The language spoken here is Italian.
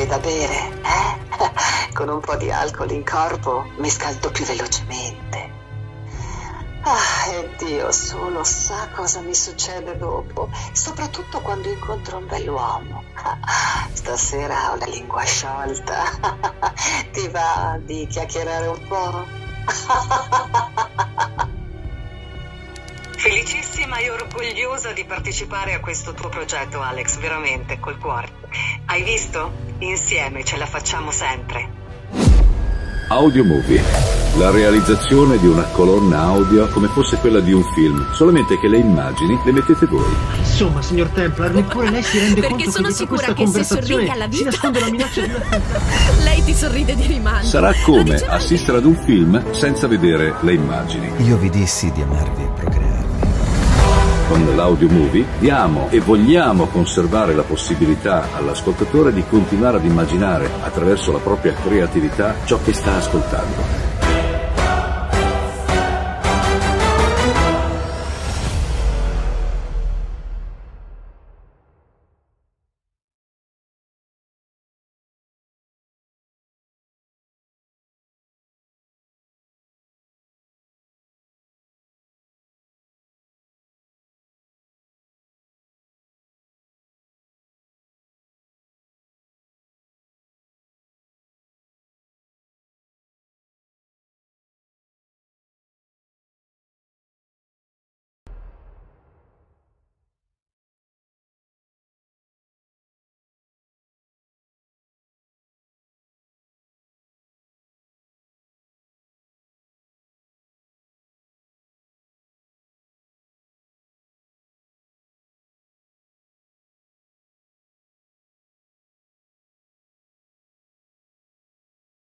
da bere, eh? Con un po' di alcol in corpo mi scaldo più velocemente. E Dio solo sa cosa mi succede dopo, soprattutto quando incontro un bell'uomo. Stasera ho la lingua sciolta. Ti va di chiacchierare un po'? Felicissima e orgogliosa di partecipare a questo tuo progetto, Alex, veramente, col cuore. Hai visto? Insieme ce la facciamo sempre. Audio Movie, la realizzazione di una colonna audio come fosse quella di un film, solamente che le immagini le mettete voi. Insomma, signor Templar, neppure lei si rende conto che sono dietro sicura questa che se sorridi conversazione alla si vita nasconde la minaccia di una... lei ti sorride di rimando. Sarà come assistere ad un film senza vedere le immagini. Io vi dissi di amarvi e procrearvi. Con l'Audio Movie diamo e vogliamo conservare la possibilità all'ascoltatore di continuare ad immaginare attraverso la propria creatività ciò che sta ascoltando.